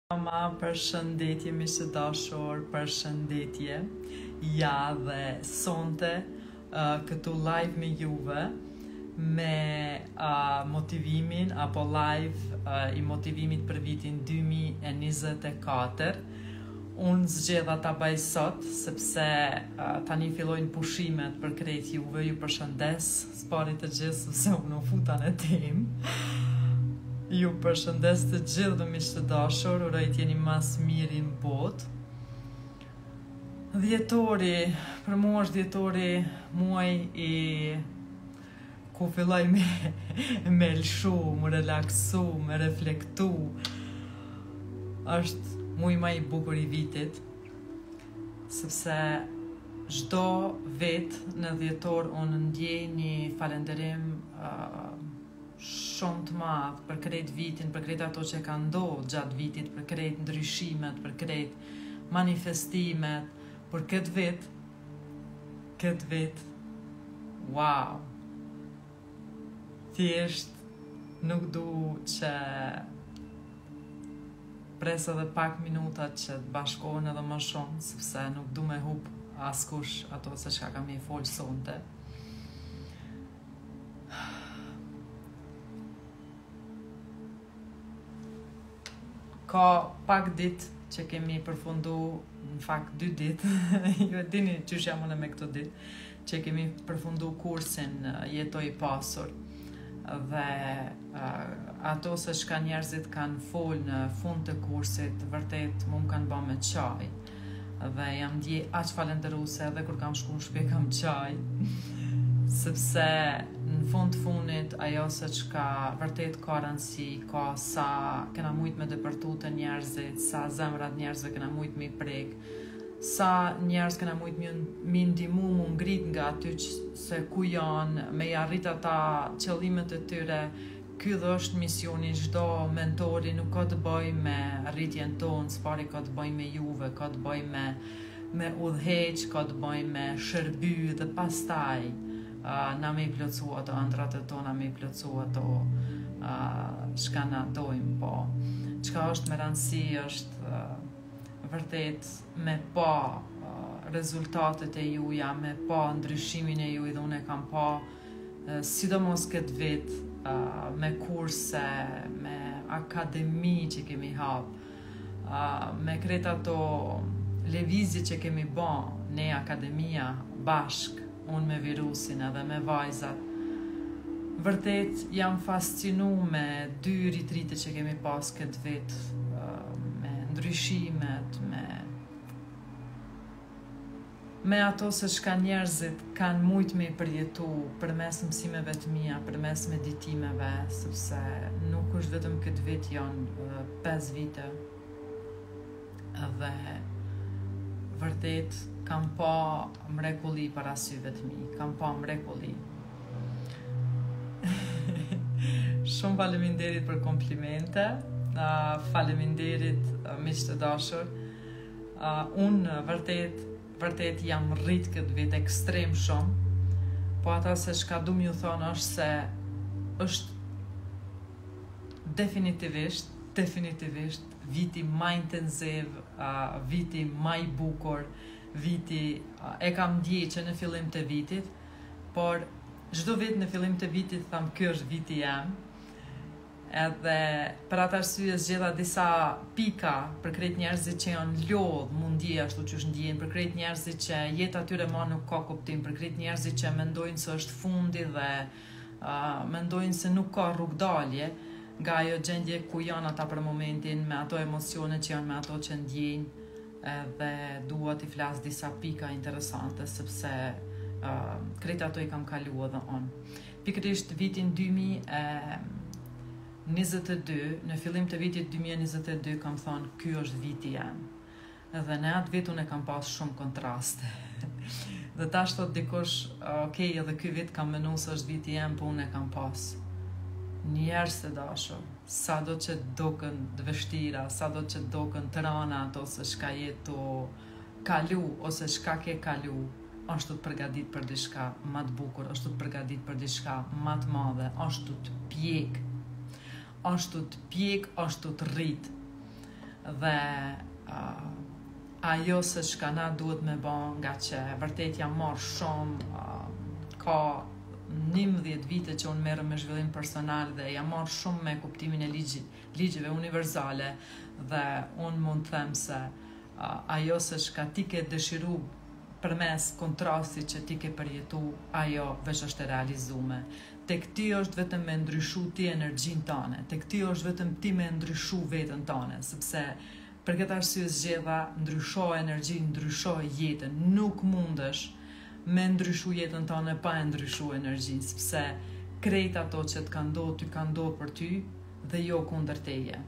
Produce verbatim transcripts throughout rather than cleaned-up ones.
Ma përshëndetje mi së dashur, përshëndetje. Ja dhe sonte uh, këtu live me juve me uh, motivimin apo live uh, i motivimit për vitin dy mijë e njëzet e katër. Unë zgjedha ta bëj sot sepse uh, tani fillojnë pushimet për krejt juve, ju përshëndes, sparit të gjithë sepse unë u futa në temë. Ju përshëndes të gjithë dhe miq të dashur, uroj t'jeni mas mirë në botë. Dhjetori, për mua është dhjetori muaj i ku filloj me, me lshu, me relaksu, me reflektu. Është muaj më i bukur i vitit, sepse çdo vit në dhjetor unë ndjej një falënderim uh, shumë të madh për krejt vitin, për krejt ato që ka ndodhur gjatë vitit, për krejt ndryshimet, për krejt manifestimet, për këtë vit, këtë vit, wow! Thjesht nuk du që pres edhe pak minuta që të bashkohen edhe më shumë, sepse nuk du me hup askush ato se çka kam i folë sonte. Ka pak dit që kemi përfundu, në fakt dy dit, ju e dini qysh jam unë me këto dit, që kemi përfundu kursin Jetoj i pasur. Dhe uh, ato se shka njerëzit kanë fol në fund të kursit, vërtet mu më kanë ba me qaj. Dhe jam dje aq falenderuse edhe kur kam shku në shpe kam qaj. Sepse në fund funit ajo se qka vërtet ka rëndësi, ka sa kena mujt me dëpërtu të njerëzit, sa zemrat njerëzve kena mujt me i prek, sa njerëz kena mujt me ndihmu mu ngrit nga aty se ku janë, me i arrit ata qëllimet e tyre. Ky dhe është misioni çdo mentori, nuk ka të bëj me rritjen tonë, s'pari ka të bëj me juve, ka të bëj me, me udhëheq, ka të bëj me shërby dhe pastaj Uh, na me i plëcu ato ëndrat e tona, me i plëcu ato uh, shka na dojmë, po. Qka është me rëndësi është uh, vërtet me pa uh, rezultatet e juja, me pa ndryshimin e juj dhe unë e kam pa uh, sidomos këtë vit uh, me kurse, me akademi që kemi hap, uh, me kret ato levizje që kemi ba, ne akademia bashk, unë me virusin edhe me vajzat. Vërtet jam fascinu me dy ritrite që kemi pas këtë vit, me ndryshimet, me me ato se shka njerëzit kanë mujt me i përjetu përmes mësimeve të mia, përmes meditimeve, sepse nuk është vetëm këtë vit, janë pesë vite. Edhe vërtet kam pa mrekulli para syve të mi, kam pa mrekulli. Shumë faleminderit për komplimente, uh, faleminderit uh, miq të dashur. Uh, unë vërtet, vërtet jam rrit këtë vit ekstrem shumë, po ata se shka du m'ju thonë është se është definitivisht, definitivisht viti ma intensiv, uh, viti ma i bukur, viti, uh, e kam ndjej që në fillim të vitit, por çdo vit në fillim të vitit tham ky është viti jam. Edhe për atë arsye zgjedha disa pika për krejt njerëzit që janë lodh mundi ashtu që është ndjen, për krejt njerëzit që jeta atyre ma nuk ka kuptim, për krejt njerëzit që mendojnë se është fundi dhe uh, mendojnë se nuk ka rrugdalje nga ajo gjendje ku janë ata për momentin, me ato emocione që janë, me ato që ndjejnë, edhe dua t'i flas disa pika interesante, sepse uh, krejt ato i kam kalu edhe unë. Pikërisht vitin dy mijë e njëzet e dy, në fillim të vitit dy mijë e njëzet e dy kam thonë, ky është viti jam. Edhe në atë vit unë e kam pas shumë kontraste. Dhe tash thot dikush, okej, okay, edhe ky vit kam menu se është viti jam, po unë e kam pas. Njerëz të dashur, sa do që dokën të vështira, sa do që dokën të rana ato se shka jetu kalu, ose shka ke kalu, është të përgadit për diçka ma të bukur, është të përgadit për diçka ma të madhe, është të pjek, është të pjek, është të rrit. dhe uh, ajo se çka na duhet me bë, nga që vërtet jam marrë shumë, uh, ka njëmbëdhjetë vite që unë merrem me zhvillim personal dhe jam marrë shumë me kuptimin e ligji, ligjeve universale dhe unë mund të them se uh, ajo se çka ti ke dëshiru përmes kontrastit që ti ke përjetu, ajo veç është e realizume. Tek ti është vetëm me ndryshu ti energjin tane, tek ti është vetëm ti me ndryshu vetën tane, sepse për këtë arsye zgjedha ndrysho energjin, ndrysho jetën, nuk mundesh me ndryshu jetën tane pa e ndryshu energjin, sepse krejt ato që të kanë ndodhur, ty kanë ndodhur për ty dhe jo kundër teje.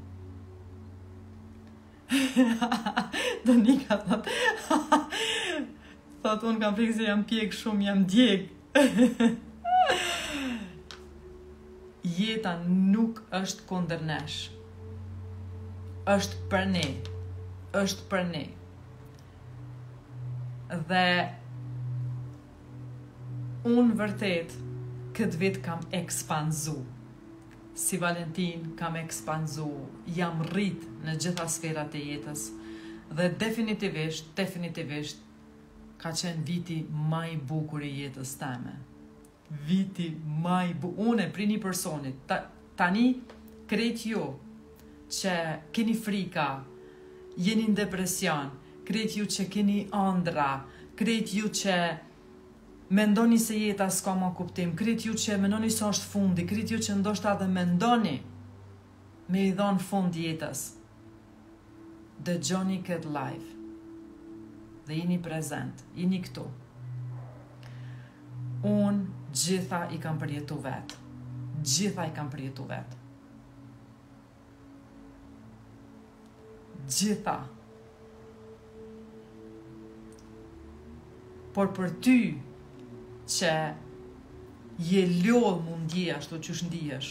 Donika thot, thot unë kam frikë se jam pjek shumë, jam djeg. Jeta nuk është kundër nesh. Është për ne. Është për ne. Dhe unë vërtet këtë vit kam ekspanzu. Si Valentin kam ekspanzu, jam rrit në gjitha sferat e jetës dhe definitivisht, definitivisht ka qenë viti ma i bukur i jetës teme. Viti ma i bukur. Une, pri një personit, ta, tani krejt ju që keni frika, jeni në depresion, krejt ju që keni ëndra, krejt ju që mendoni se jeta s'ka më kuptim, krejt ju që mendoni se është fundi, krejt ju që ndoshta dhe mendoni me i dhonë fund jetës. Dëgjoni këtë live dhe jeni prezent, jeni këtu. Unë gjitha i kam përjetu vetë. Gjitha i kam përjetu vetë. Gjitha. Por për ty që je lodh mundi ashtu që shndihesh,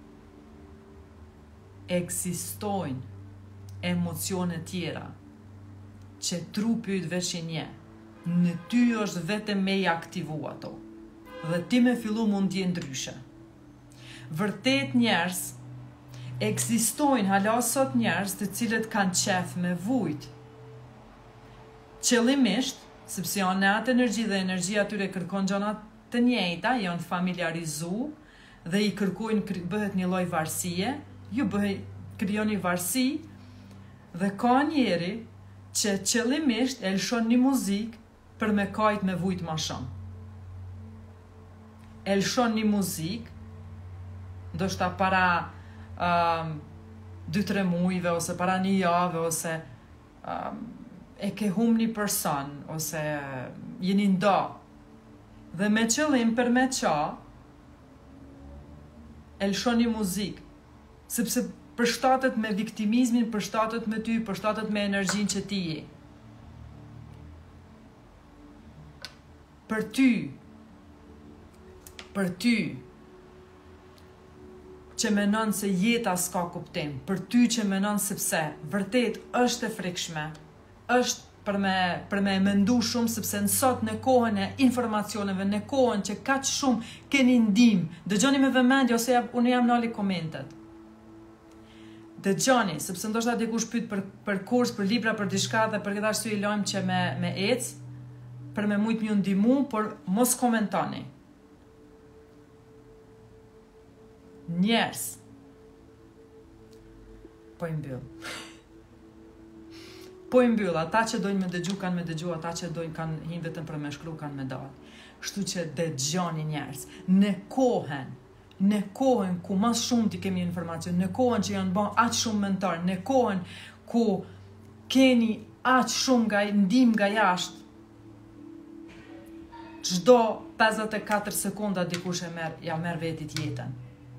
eksistojnë emocione tjera që trupi yt veç i nje, në ty është vetëm me i aktivu ato dhe ti me fillu mundje ndryshe. Vërtet njerëz eksistojnë hala sot njerëz të cilët kanë qef me vujt, qëllimisht, sepse janë në atë energji dhe energjia atyre kërkon gjona të njëjta, janë familiarizu dhe i kërkojnë bëhet një lloj varësie, ju bëhet krijoni varësi dhe ka njeri që qëllimisht e lëshon një muzik për me kajt me vujt ma shumë. E lëshon një muzik, ndoshta para um, dy tre mujve, ose para një jave, ose um, e ke hum një person, ose jeni ndo, dhe me qëllim për me qa, e lëshon një muzik, sepse përshtatet me viktimizmin, përshtatet me ty, përshtatet me energjin që ti je. Për ty, për ty, që menon se jeta s'ka kuptim, për ty që menon sepse vërtet është e frikshme, është për me, për me mendu shumë, sepse nësot në kohën e informacioneve, në kohën që kaq shumë keni ndim, dëgjoni me vëmendje, ose jam, unë jam nali komentet. Dëgjoni, sepse ndoshta dikush pyet për, për kurs, për libra, për diçka dhe për këtë arsye i lajm që me, me ec, për me mujt mju ndimu, por mos komentoni. Njerës, po i mbyll. Po i mbyll, ata që dojnë me dëgju, kanë me dëgju, ata që dojnë kanë hinë vetëm për me shkru, kanë me dalë. Shtu që dëgjoni njerës, në kohën, në kohën ku mas shumë ti kemi informacion, në kohën që janë bën aq shumë mentor, në kohën ku keni aq shumë nga ndim nga jashtë, çdo pesëdhjetë e katër sekonda dikush e merr, ja merr vetit jetën.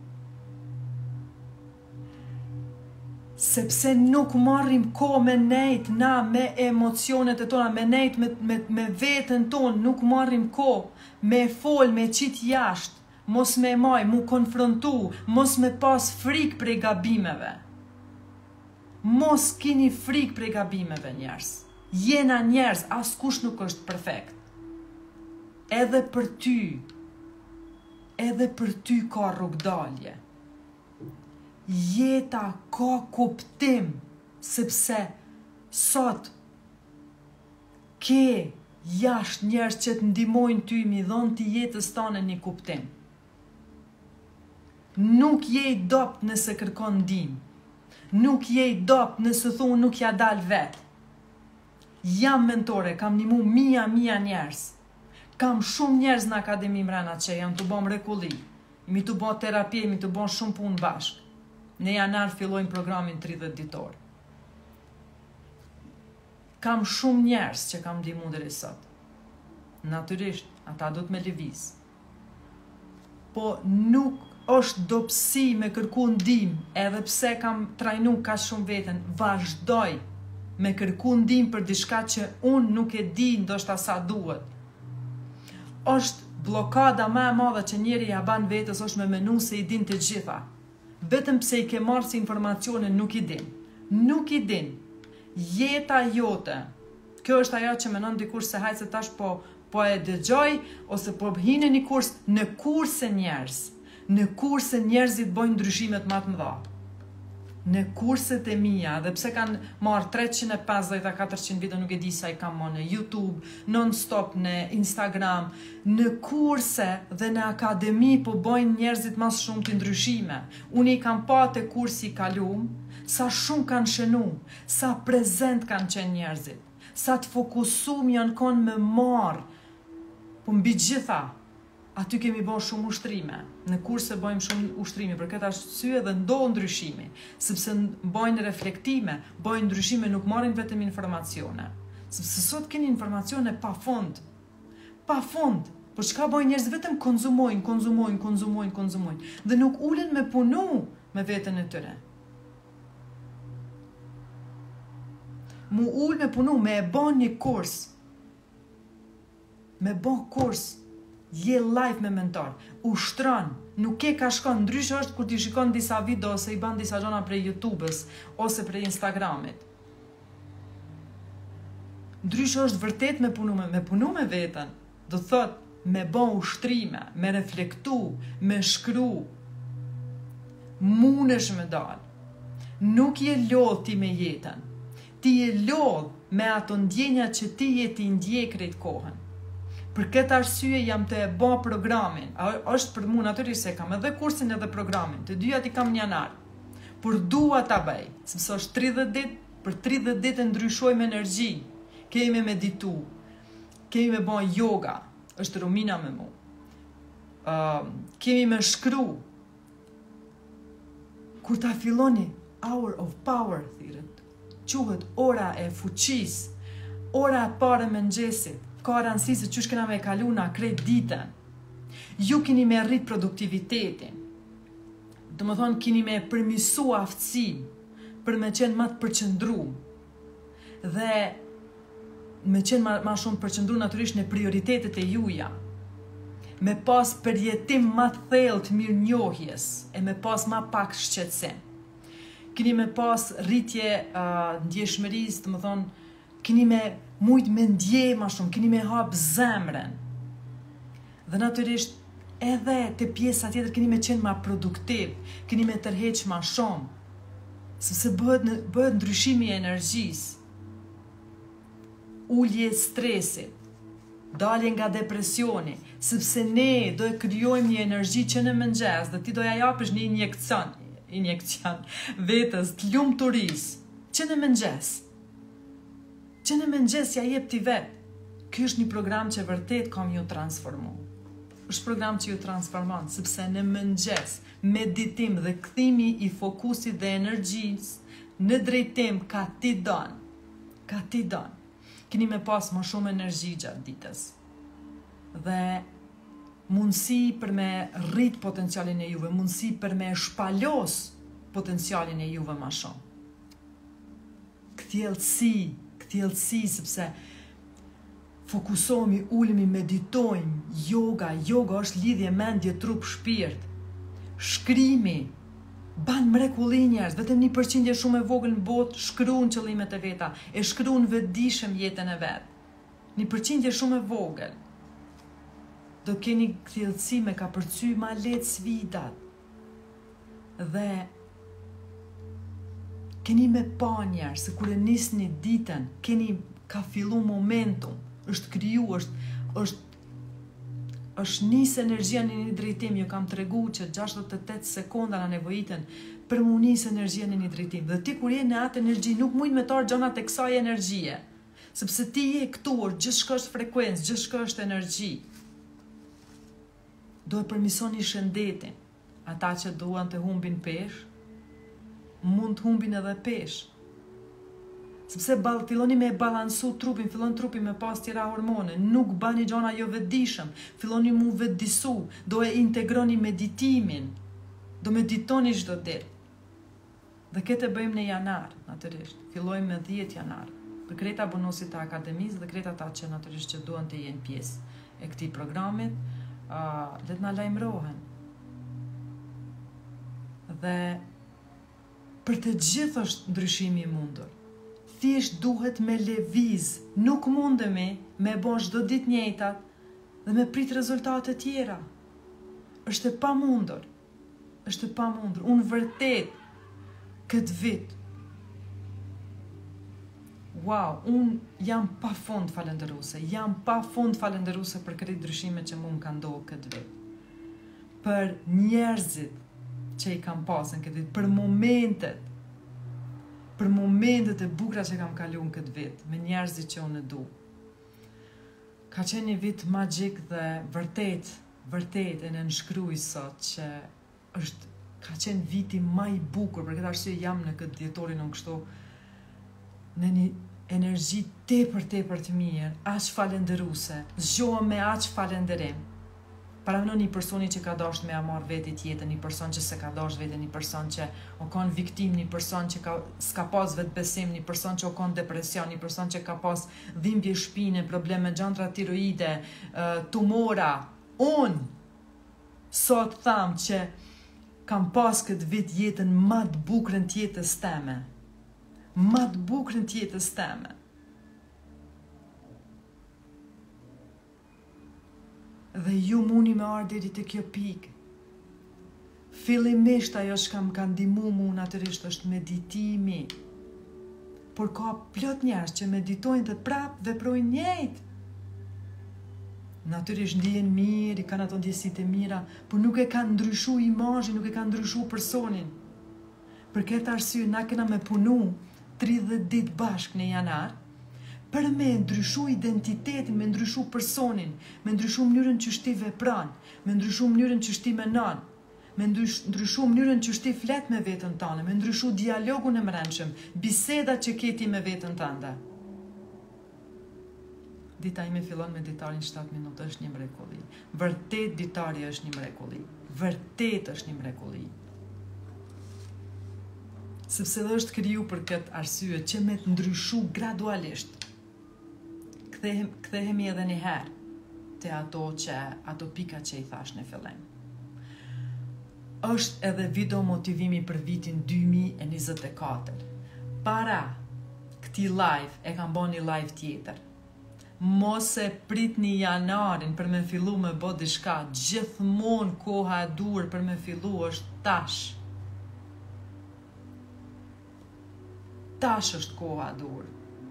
Sepse nuk marrim kohë me nejt, na me emocionet e tona, me nejt me, me, me vetën tonë, nuk marrim kohë me fol, me qit jashtë, mos me maj, mu konfrontu, mos me pas frik prej gabimeve. Mos kini frik prej gabimeve njerës. Jena njerës, askush nuk është perfekt. Edhe për ty, edhe për ty ka rrugdalje. Jeta ka kuptim, sepse sot ke jashtë njerëz që të ndihmojnë ty, mi dhonë ti jetës tënde një kuptim. Nuk je i dopt nëse kërkon ndihmë. Nuk je i dopt nëse thon nuk ja dal vet. Jam mentore, kam ndihmu mia mia njerëz. Kam shumë njerëz në akademi mrena që janë të bom mrekulli. Mi të bo terapie, mi të bo shumë punë bashkë. Në janar fillojnë programin tridhjetë ditor. Kam shumë njerëz që kam ndihmu deri sot. Natyrisht, ata do të me lëviz. Po nuk është dobësi me kërku ndihmë, edhe pse kam trajnu ka shumë veten, vazhdoj me kërku ndihmë për diçka që unë nuk e di ndoshta sa duhet. Është blokada më e madhe që njeri ja ban vetës është me menu se i din të gjitha. Vetëm pse i ke marrë si informacione nuk i din. Nuk i din. Jeta jote. Kjo është ajo që menon dikush se hajtë se tash po, po e dëgjoj, ose po hine një kurs në kurse njerëz. Në kurse njerëzit bojnë ndryshimet më të mëdha. Në kurset e mia, dhe pse kanë marrë treqind e pesëdhjetë a katërqind video, nuk e di sa i kam marrë në YouTube, non-stop në Instagram, në kurse dhe në akademi po bojnë njerëzit mas shumë të ndryshime. Unë i kam pa të kursi i kalum, sa shumë kanë shënu, sa prezent kanë qenë njerëzit, sa të fokusum janë konë me marë, po mbi gjitha, aty kemi bërë shumë ushtrime. Në kurse bëjmë shumë ushtrime, për këtë arsye dhe ndohë ndryshimi, sepse bëjnë reflektime, bëjnë ndryshime, nuk marrin vetëm informacione. Sepse sot keni informacione pa fund. Pa fund. Po çka bëjnë njerëz, vetëm konzumojnë, konzumojnë, konzumojnë, konzumojnë. Dhe nuk ulen me punu me veten e tyre. Mu ul me punu, me e bën një kurs. Me bën kurs. Je live me mentor, ushtron, nuk e ka shkon, ndryshe është kur ti shikon disa video ose i ban disa gjona prej YouTube-ës ose prej Instagramit. Ndryshe është vërtet me punu me, me punu me veten, do thot me bon ushtrime, me reflektu, me shkru, munesh me dal. Nuk je lodh ti me jetën, ti je lodh me ato ndjenja që ti je ti ndje krejt kohën. Për këtë arsye jam të e bo programin, a, është për mu natyrisht se kam edhe kursin edhe programin, të dyja ti kam një janar, por dua ta bëj, sepse është tridhjetë ditë, për tridhjetë ditë ndryshoj me energji, kemi me meditu, kemi me bo yoga, është Romina me mu, uh, kemi me shkru, kur ta filloni, hour of power, thirët, quhet ora e fuqis, ora e pare me mëngjesit, ka rëndësi se qysh kena me kalu na krejt ditën. Ju keni me rrit produktivitetin. Do më thonë, keni me përmisu aftësim për me qenë ma të përqëndru. Dhe me qenë ma, ma shumë përqëndru natyrisht në prioritetet e juja. Me pas përjetim ma të thellë të mirë njohjes, e me pas ma pak shqetësim. Keni me pas rritje uh, ndjeshmëris, do më thonë, keni me mujt me ndje ma shumë, keni me hap zemrën. Dhe natyrisht, edhe të pjesa tjetër keni me qenë ma produktiv, keni me tërheq ma shumë, sepse bëhet, bëhet ndryshimi i energjisë, ullje stresit, dalje nga depresioni, sepse ne do e krijojmë një energji që në mëngjes, dhe ti do ja japësh një injekcion, injekcion vetës, të lumturisë, që në mëngjes. Që në mëngjes ja jep ti vetë. Ky është një program që vërtet kam ju transformu. është program që ju transformon, sepse në mëngjes, meditim dhe kthimi i fokusit dhe energjisë në drejtim ka ti don. Ka ti don. Keni me pas më shumë energji gjatë ditës. Dhe mundësi për me rrit potencialin e juve, mundësi për me shpalos potencialin e juve më shumë. Këtjellësi, këtjellësi, sepse fokusohemi, ulemi, meditojmë, yoga, yoga është lidhje mendje, trup, shpirt, shkrimi, ban mrekulli njerëz, vetëm një përqindje shumë e vogël në botë shkruan qëllimet e veta, e shkruan vetëdijshëm jetën e vet. Një përqindje shumë e vogël. Do keni këtjellësi me ka përcy ma letë sfidat. Dhe keni me pa njerë, se kur e nisni ditën, keni ka fillu momentum, është kriju, është, është, është nisë energjia në një drejtim, ju kam tregu që gjashtëdhjetë e tetë sekonda në nevojitën për mu nisë energjia në një drejtim. Dhe ti kur je në atë energji, nuk mujnë me tarë gjonat e kësaj energjie, sepse ti je këtu, është gjithçka është frekuencë, gjithçka është energji. Do e përmisoni shëndetin, ata që duan të humbin pesh, mund të humbin edhe pesh. Sepse bal, filloni me balansu trupin, fillon trupi me pas tjera hormone, nuk bani gjona jo vetëdijshëm, filloni mu vetëdisu, do e integroni meditimin, do meditoni çdo ditë. Dhe këtë e bëjmë në janar, natyrisht, fillojmë me dhjetë janar, për kreta bonusit të akademisë dhe kreta ta që natyrisht që duan të jenë pjesë e këtij programit, uh, le të na lajmërohen. Dhe për të gjithë është ndryshimi i mundur. Thjesht duhet me lëviz, nuk mundemi me bon çdo ditë njëjtat dhe me prit rezultate tjera. Është e pamundur. Është e pamundur. Unë vërtet këtë vit, wow, unë jam pa fund falendëruese, jam pa fund falendëruese për këtë ndryshime që mu më ka ndodhur këtë vit. Për njerëzit që i kam pasën këtë vit, për momentet, për momentet e bukura që kam kaluar këtë vit, me njerëzit që unë e du. Ka qenë një vit magjik dhe vërtet, vërtet e në nënshkruaj sot që është, ka qenë viti më i bukur, për këtë arsye jam në këtë djetorin unë kështu, në një energji tepër tepër të mirë, aq falendëruese, zgjohem me aq falënderim. Para më në një personi që ka dashur me amar vetit jetën, një person që se ka dashur vetën, një person që o kon viktim, një person që ka, s'ka pas vetë besim, një person që o kon depresion, një person që ka pas dhimbje shpine, probleme gjantra tiroide, tumora. Unë sot tham që kam pas këtë vit jetën më të bukurën të jetës teme. Më të bukurën të jetës teme. Dhe ju muni me ardhur deri te kjo pikë. Fillimisht ajo që më ka ndihmuar mua natyrisht është meditimi. Por ka plot njerëz që meditojnë dhe prap veprojnë njëjtë. Natyrisht ndihen mirë, i kanë ato ndjesitë e mira, por nuk e kanë ndryshuar imazhin, nuk e kanë ndryshuar personin. Për këtë arsye na kena me punu tridhjetë ditë bashkë në janar, për me ndryshu identitetin, me ndryshu personin, me ndryshu mënyrën që shti vepran, me ndryshu mënyrën që shti menon, me ndryshu mënyrën që shti flet me vetën tane, me ndryshu dialogun e mrenshëm, biseda që keti me vetën tande. Dita ime fillon me ditarin shtatë minuta, është një mrekulli. Vërtet ditari është një mrekulli. Vërtet është një mrekulli. Sepse dhe është kriju për këtë arsye që me të ndryshu gradualisht. Kthehemi edhe një herë te ato që ato pika që i thash në fillim. Është edhe video motivimi për vitin dy mijë e njëzet e katër. Para këtij live e kam bën një live tjetër. Mos e pritni janarin për me fillu me bë diçka, gjithmonë koha e dur për me fillu është tash. Tash është koha e dur.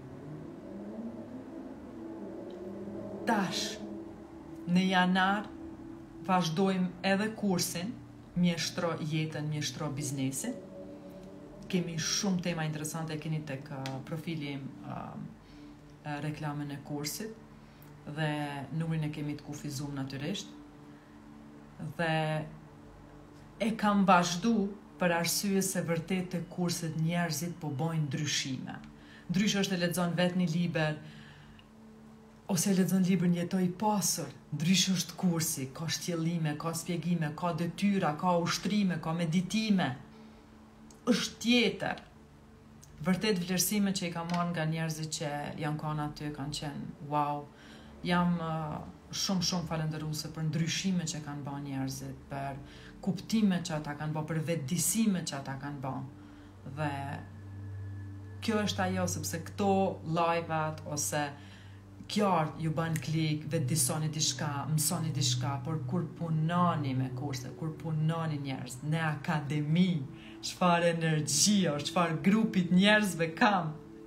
Tash, në janar, vazhdojmë edhe kursin, mjeshtro jetën, mjeshtro biznesin. Kemi shumë tema interesante, keni tek uh, profili im uh, uh, reklamën e kursit, dhe numrin e kemi të kufizum natyrisht. Dhe e kam vazhdu për arsye se vërtet të kurset njerëzit po bojnë ndryshime. Ndryshe është e lexon vetë një liber, ose e lexon librin Jetoj pasur, ndryshe është kursi, ka shtjellime, ka spjegime, ka detyra, ka ushtrime, ka meditime. Është tjetër. Vërtet vlerësime që i kam marrë nga njerëzit që janë kanë aty, kanë qenë wow. Jam uh, shumë shumë falendëruese për ndryshime që kanë bën njerëzit, për kuptime që ata kanë bën, për vetëdijsime që ata kanë bën. Dhe kjo është ajo, sepse këto live-at ose Kjartë ju ban klik, vetë disoni diçka, mësoni diçka, por kur punoni me kurse, kur punoni njerëz, në akademi, çfarë energjia, çfarë grupit njerëzve kam.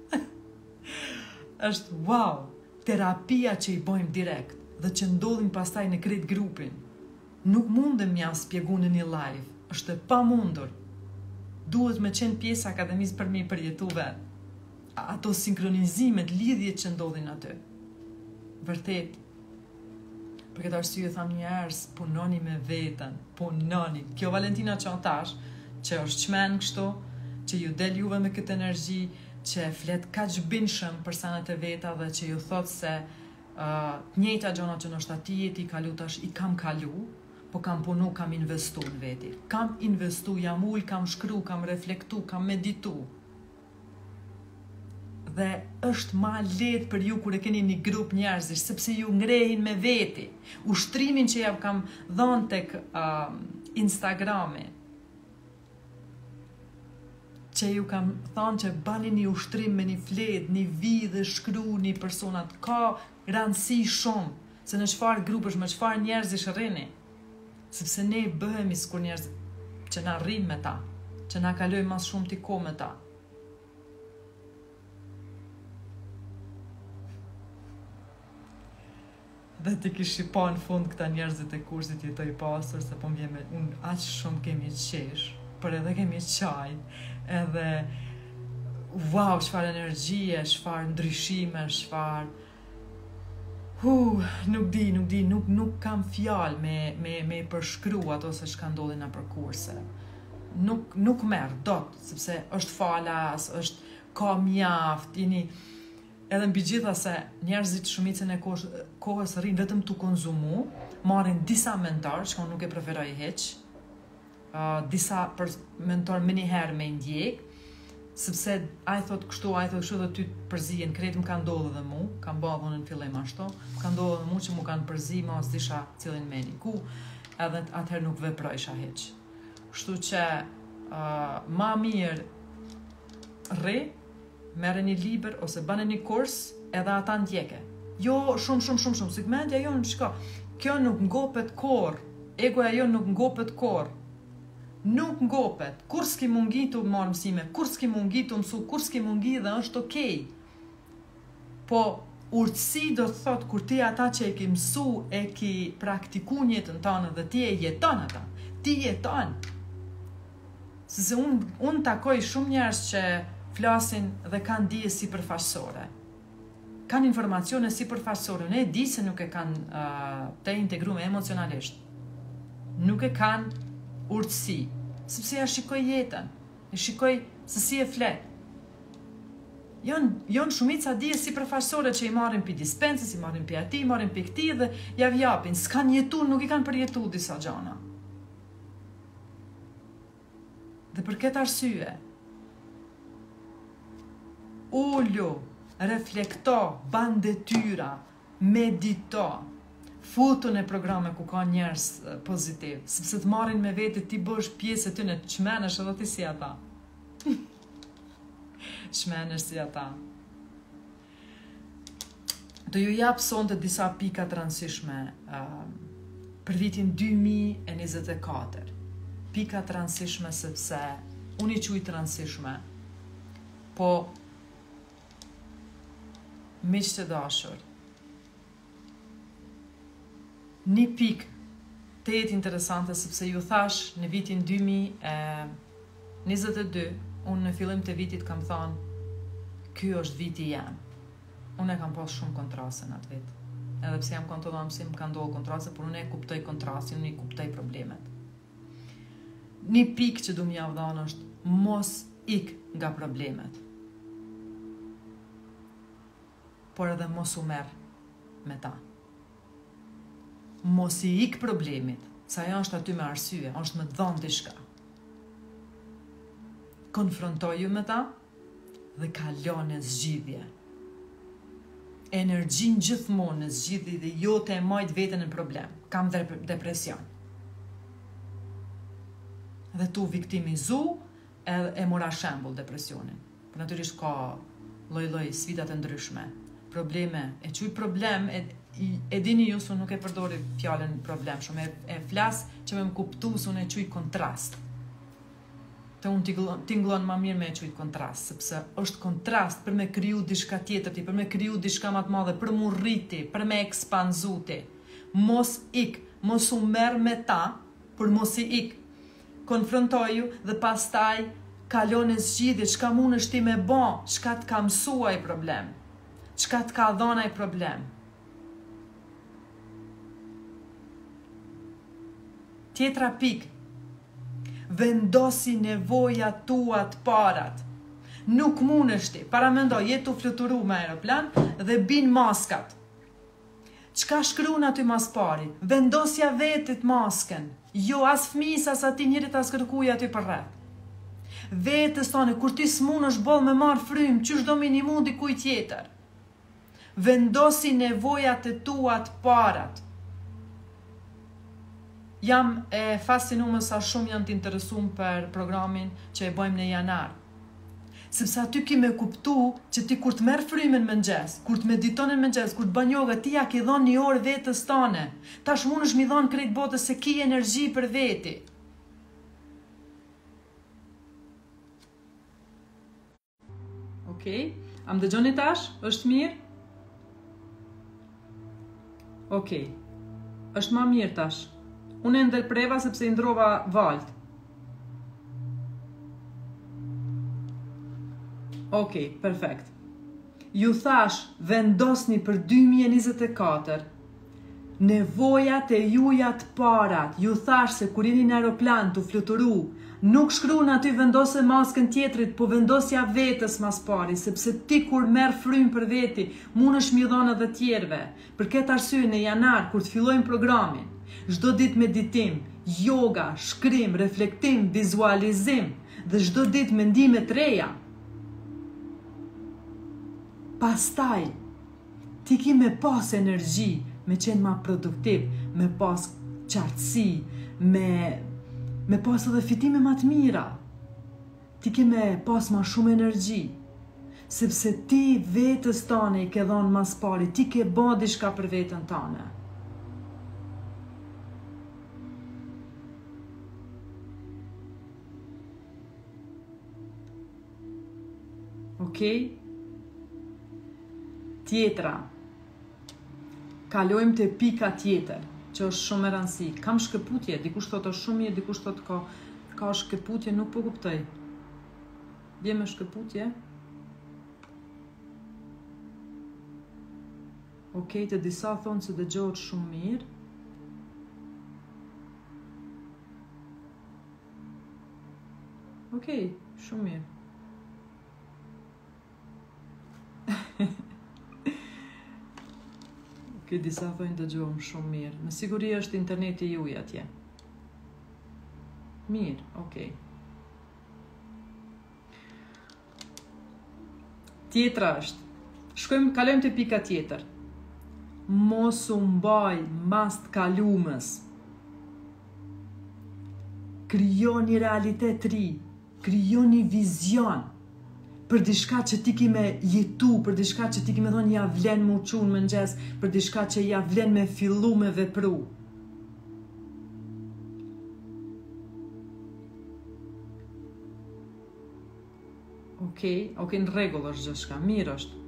Është wow, terapia që i bojmë direkt dhe që ndodhin pastaj në krejt grupin. Nuk mundem ja spjegu në një live, është e pamundur. Duhet me qenë pjesë akademisë për mi përjetu vetë. Ato sinkronizimet, lidhjet që ndodhin aty. Vërtet. Për këtë arsye tham një herë, punoni me veten, punoni. Kjo Valentina që tash, që është çmen kështu, që ju del juve me këtë energji, që flet kaq binshëm për sanat e veta dhe që ju thot se uh, njëjta gjona që ndoshta ti je ti kalu tash i kam kalu, po kam punu, kam investu në veti. Kam investu, jam ull, kam shkru, kam reflektu, kam meditu. Dhe është ma lehtë për ju kur e keni një grup njerëzish, sepse ju ngrehin me veti. Ushtrimin që jam kam dhënë tek uh, Instagrami, që ju kam thonë që bani një ushtrim me një flet, një vi dhe shkru një personat, ka rëndësi shumë, se në çfarë grupesh, me çfarë njerëzish rrini. Sepse ne bëhemi sikur njerëz që na rrim me ta, që na kalojmë mas shumë t'i kohë me ta. Dhe ti kishi pa në fund këta njerëzit e kursit jetoj pasër, se po m'vjen me unë aq shumë kemi qesh, por edhe kemi qaj, edhe wow, çfarë energjie, çfarë ndryshime, çfarë uh, nuk di, nuk di, nuk, nuk kam fjalë me, me, me përshkru ato se çka ndodhin na për kurse. Nuk, nuk merr dot, sepse është falas, është ka mjaft, jeni edhe mbi gjitha se njerëzit shumicën e kohës, kohës rrinë vetëm t'u konzumu, marrin disa mentor, që unë nuk e preferoj hiç, uh, disa për mentor më njëherë me ndjek, sepse ai thot kështu, ai thot kështu dhe ty të përzihen, krejt më ka ndodhur dhe mu, kam bërë në fillim ashtu, më ka ndodhur dhe mu që mu kanë përzi, ma os disha cilin meni ku, edhe atëherë nuk veprojsha hiç. Kështu që uh, ma mirë rri, merre një liber ose bane një kurs edhe ata ndjeke. Jo shumë, shumë, shumë, shumë, segmentja jo në shka. Kjo nuk ngopet kur, egoja jo nuk ngopet kur. Nuk ngopet, kur s'ki mungi të marrë mësime, kur s'ki mungi të mësu, kur s'ki mungi dhe është okej. Po, urtësi do të thot, kur ti ata që e ki mësu, e ki praktiku njëtën tonë dhe ti e jeton ata. Ti jeton. Sëse unë un takoj shumë njerëz që flasin dhe kanë dije sipërfaqësore. Kanë informacione sipërfaqësore, ne di se nuk e kanë uh, të integruar emocionalisht. Nuk e kanë urtësi, sepse ja shikoj jetën, e shikoj se si e flet. Jon jon shumica dije sipërfaqësore që i marrin pi dispensës, i marrin pi atij, i marrin pi këtij dhe ja vjapin, s'kan jetu, nuk i kanë përjetu disa gjana. Dhe për këtë arsye, ullu, reflekto, ban detyra, medito, futu në programe ku ka njerëz pozitiv, sepse të marrin me vete ti bësh pjesë e tyne, çmenesh edhe ti si ata. Çmenesh si ata. Do ju jap sonte disa pika të rëndësishme uh, për vitin dy mijë e njëzet e katër. Pika të rëndësishme sepse unë i quj të rëndësishme, po miq të dashur, një pikë të jetë interesante sepse ju thash në vitin dy mijë e njëzet e dy, unë në fillim të vitit kam thënë, ky është viti jam. Unë e kam pas shumë kontrase në atë vit. Edhe pse jam kontrolluar mësim, më ka ndodhur kontrase, por unë e kuptoj kontrasin, unë i kuptoj problemet. Një pikë që du m'ja vdhanë është mos ik nga problemet. Por edhe mos u merë me ta. Mos i ik problemit, sa ajo është aty me arsye, është me të dhënë diçka. Konfrontoju me ta dhe kalo në zgjidhje. Energjin gjithmonë në zgjidhje dhe jo të e majt veten në problem. Kam depresion. Dhe tu viktimizu e, e mora shembull depresionin. Për natyrisht ka lloj-lloj sfidat e ndryshme. probleme. E quj problem, e, e dini ju, su nuk e përdori fjallën problem, shumë e, e flas që me më kuptu, su në e quj kontrast. Të unë t'inglon ma mirë me e quj kontrast, sepse është kontrast për me kriju dishka tjetër ti, për me kriju dishka ma të madhe, për mu rriti, për me ekspanzu ti. Mos ik, mos u merë me ta, për mos i ik. Konfrontoju dhe pastaj kalon e zgjidhje, çka mund është ti me bo, çka t'ka mësua i problem, çka t'ka dhona i problem. Tjetra pik, vendosi nevojat tua të parat. Nuk mund është ti, para mendo, jetu fluturu me aeroplan dhe bin maskat. Qka shkru në aty mas pari? Vendosja vetit masken. Jo, as fmis, as ati njërit as kërkuja aty për rreth. Vetës tane, kur ti s'mun është bol me marë frym, qysh do minimum dikuj tjetër. Vendosi nevojat e tua të parat. Jam e fascinume sa shumë janë të interesum për programin që e bojmë në janar. Sepse aty ki me kuptu që ti kur të merë frymen mëngjes, kur të meditonin mëngjes, kur të bën yoga, ti ja ki dhon një orë vetës tane. Tash mund është mi dhon krejt botës se ki energji për veti. Okej, am dëgjoni tash? Është mirë? Okej, është ma mirë tash. Unë e ndërpreva sepse i ndrova valt. Okej, perfekt. Ju thash, vendosni për dy mijë e njëzet e katër nevojat e juja të parat. Ju thash se kur jeni në aeroplan të fluturu, nuk shkru në aty vendose maskën tjetrit, po vendosja vetës mas pari, sepse ti kur merë frym për veti, mund është mi dhonë edhe tjerve. Për këtë arsye në janar, kur të fillojmë programin, çdo ditë meditim, yoga, shkrim, reflektim, vizualizim dhe çdo ditë mendime të reja. Pastaj, ti ki me pas energji, me qenë ma produktiv, me pas qartësi, me, me pas edhe fitime ma të mira. Ti ki me pas ma shumë energji, sepse ti vetës tane i ke dhonë mas pari, ti ke bo diçka për vetën tane. Okej? Tjetra, kalojmë të pika tjetër, që është shumë e rëndësi. Kam shkëputje, dikush thot është shumë mirë, dikush thot ka, ka shkëputje, nuk po kuptoj. Vje me shkëputje? Okej, të disa thonë se dëgjohet shumë mirë. Okej, shumë mirë. Këtë disa thojnë dëgjohëm shumë mirë. Me siguri është interneti juj atje. Mirë, okej. Tjetra është. Shkojmë, kalojmë të pika tjetër. Mos u mbaj mas të kalumës. Krijo një realitet ri. Krijo një vizion. Për diçka që ti ki me jetu, për diçka që ti ki me thonë ja vlen mu qunë mëngjes, për diçka që ja vlen me fillu me vepru. Okej, okej, në regull është gjithçka, mirë është.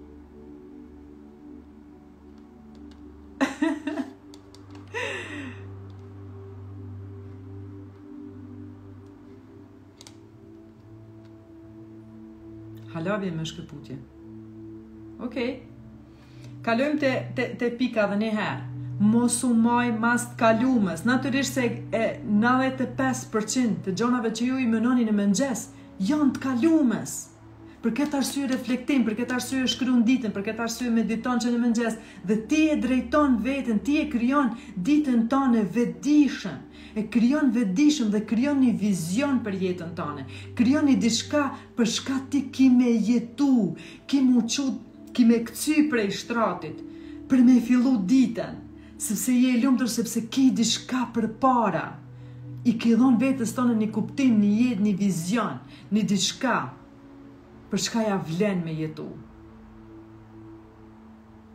Halavje me shkëputje. Okej. Kalojmë të, të, të pika dhe një herë. Mos u maj mas të kalumës. Natyrisht se e, nëntëdhjetë e pesë përqind të gjonave që ju i mënoni në mëngjes janë të kalumës. Për këtë arsye reflektim, për këtë arsye shkruan ditën, për këtë arsye mediton që në mëngjes dhe ti e drejton veten, ti e krijon ditën tënde vetëdijshëm. E krijon vetëdijshëm dhe krijon një vizion për jetën tënde. Krijon një diçka për shka ti ki me jetu, ki mu qut, ki me kcy prej shtratit, për me fillu ditën, sepse je i lumtur sepse ki diçka për para. I ki dhon vetës tonë një kuptim, një jetë, një vizion, një diçka për shka ja vlen me jetu.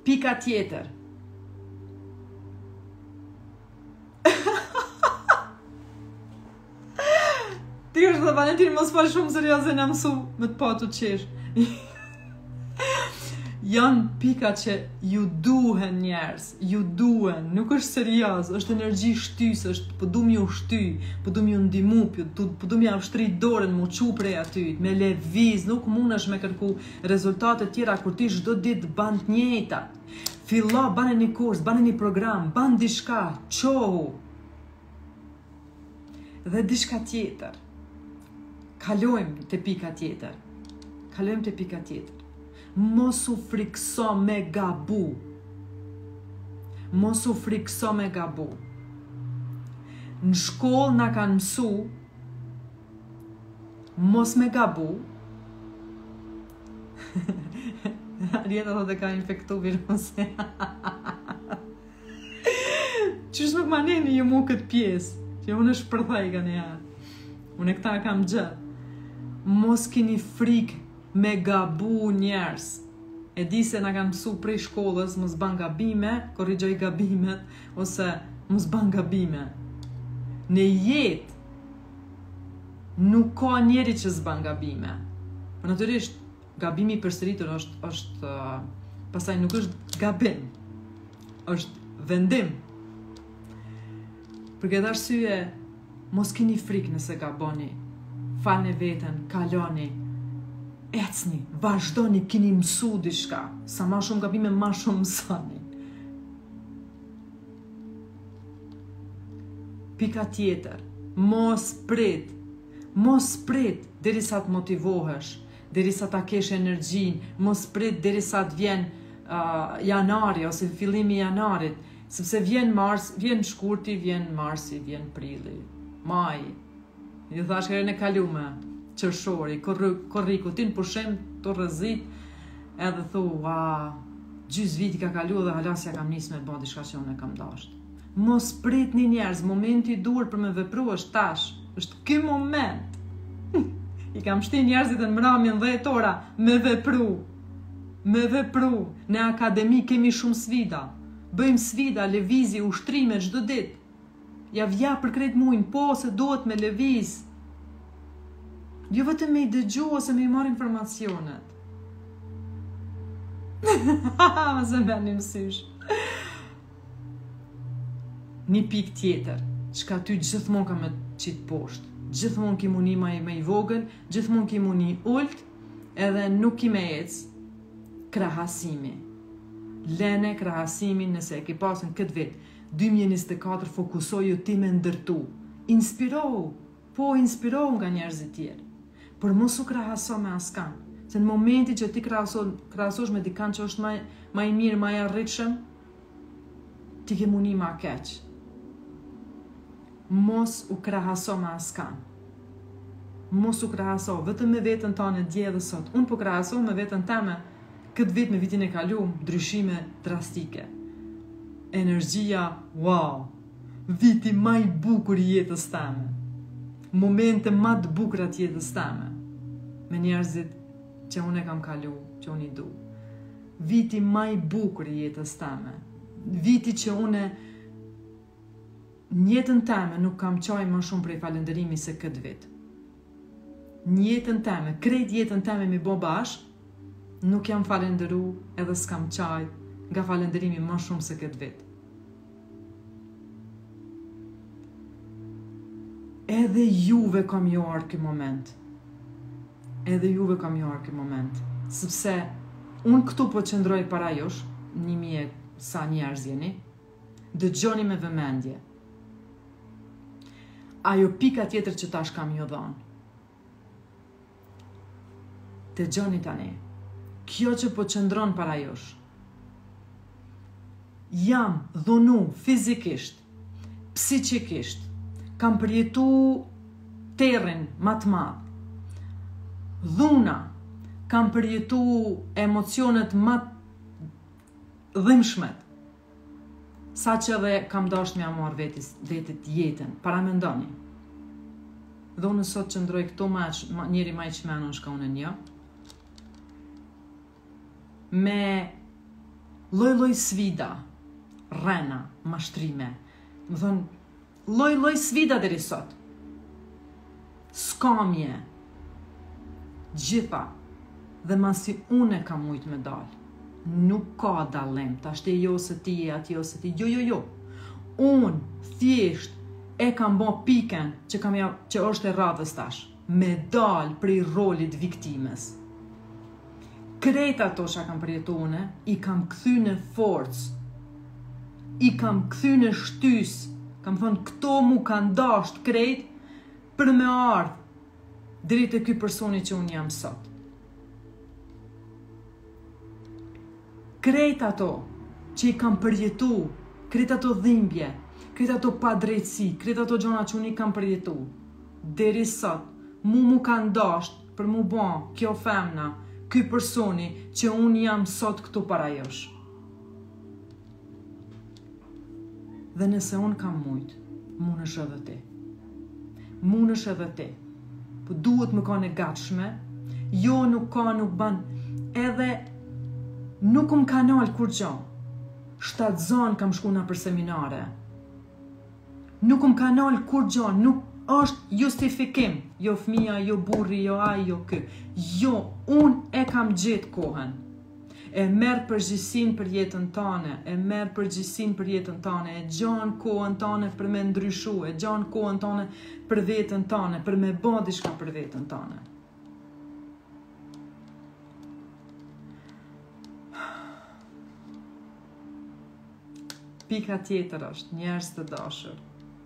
Pika tjetër. Ti është dhe Valentin, mos fal shumë serioze në mësu me të patu qesh. Janë pika që ju duhen njerës, ju duhen, nuk është serios, është energji shtysë, është po du mi u shty, po du mi u ndimu, po du mi u shtri dorën, mu qu prej aty, me leviz, nuk mund është me kërku rezultate tjera, kur ti çdo ditë ban të njëjta. Fillo, bane një kurs, bane një program, ban dishka, qohu. Dhe dishka tjetër. Kalojmë të pika tjetër. Kalojmë të pika tjetër. Mos u frikso me gabu. Mos u frikso me gabu. Në shkollë na kanë mësu mos me gabu. Rjeta thotë ka infektu virusi. Qysh nuk ma neni ju mu këtë pjesë, që unë është përthej ka një herë. Unë e këta kam gjë. Mos kini frikë me gabu njerës. E di se na kanë mësu prej shkollës, mos ban gabime, korrigjoj gabimet, ose mos ban gabime. Në jetë, nuk ka njeri që s'ban gabime. Për natyrisht, gabimi përsëritur është, është uh, pastaj nuk është gabim, është vendim. Për këtë arsye, mos kini frikë nëse gaboni, falni veten, kaloni, ecni, vazhdoni, kini mësu diçka, sa ma shumë gabime, ma shumë mësani. Pika tjetër, mos prit, mos prit derisa të motivohesh, derisa ta kesh energjin, mos prit derisa të vjen uh, janari ose fillimi i janarit, sepse vjen mars, vjen shkurti, vjen marsi, vjen prilli, maj. Ju thash herën e kalume, qërshori, korriku, ti në pushim të rëzit, edhe thu, a, gjys viti ka kalu dhe halasja kam nis me bo diçka që unë e kam dasht. Mos prit një njerëz, momenti dur për me vepru është tash, është ky moment. I kam shti njerëzit e në mramin dhjetë ora, me vepru, me vepru, në akademi kemi shumë sfida, bëjmë sfida, levizi, ushtrime çdo ditë, ja vja për krejt muin, po se duhet me leviz, jo vetëm me i dëgju ose me i marrë informacionet. Ma se me një mësysh. Një pik tjetër, çka ty gjithmonë ka me qitë poshtë, gjithmonë ki muni ma i, ma i vogël, gjithmonë ki muni ult, edhe nuk ki me ecë, krahasimi. Lene krahasimin nëse e ki pasën këtë vit, dy mijë e njëzet e katër fokusoju ti me ndërtu. Inspirohu, po inspirohu nga njerëzit tjerë. Por mos u krahaso me askan, se në momenti që ti krahasosh me dikan që është ma, ma i mirë, ma i arritshëm, ti ke muni ma keq. Mos u krahaso me askan. Mos u krahaso, vetëm me vetën tane dje dhe sot. Unë po krahaso me vetën teme, këtë vit me vitin e kalu, ndryshime drastike. Energjia, wow, viti ma i bukur i jetës teme. Momente ma të bukura të jetës teme, me njerëzit që unë e kam kalu, që unë i du. Viti ma i bukur i jetës teme. Viti që unë në jetën teme nuk kam qaj më shumë prej falenderimi se këtë vit. Në jetën teme, krejt jetën teme mi bo bashk, nuk jam falenderu edhe s'kam qaj nga falenderimi më shumë se këtë vit. Edhe juve kam ju arë këtë moment. Edhe juve kam ju arë këtë moment. Sepse unë këtu po qëndroj para josh, një mje sa njerëz jeni, dëgjoni me vëmendje. Ajo pika tjetër që tash kam ju dhonë. Dëgjoni tani. Kjo që po qëndron para josh. Jam dhunu fizikisht, psikikisht, kam përjetu terrin ma të madh. Dhuna, kam përjetu emocionet ma të dhimbshmet. Sa që dhe kam dasht me amor vetis, vetit jetën, para me ndoni. Dhe unë sot që ndroj këto ma, njeri ma i qmenon shka unë një, me loj loj sfida, rrena, mashtrime. Më thonë, loj loj sfida deri sot. Skamje, gjitha, dhe masi unë e kam mujt me dalë. Nuk ka dallim, ta shte jo se ti e ati jo se ti, jo, jo, jo. Unë, thjesht, e kam bo piken që, kam ja, që është e radhës tash, me dalë prej rolit viktimes. Krejt ato që kam përjetone, i kam këthy në forcë, i kam këthy në shtys, kam thonë këto mu kanë dasht krejt për me ardhë drejt e ky personi që unë jam sot. Krejt ato që i kam përjetu, krejt ato dhimbje, krejt ato padrejtësi, krejt ato gjona që unë i kam përjetu, deri sot, mu mu kanë dasht për mu bon kjo femna, ky personi që unë jam sot këtu para josh. Dhe nëse unë kam mujt, mund është edhe ti. Mund është edhe ti. Po duhet më ka në gatshme, jo nuk ka, nuk ban, edhe nuk më kanal kur gjo. Shtatë zonë kam shku na për seminare. Nuk më kanal kur gjo, nuk është justifikim. Jo fmija, jo burri, jo aj, jo kë. Jo, unë e kam gjetë kohën. E merë përgjësin për jetën tane, e merë përgjësin për jetën tane, e gjanë kohën tane për me ndryshu, e gjanë kohën tane për vetën tane, për me bo diçka për vetën tane. Pika tjetër është, njerëz të dashur.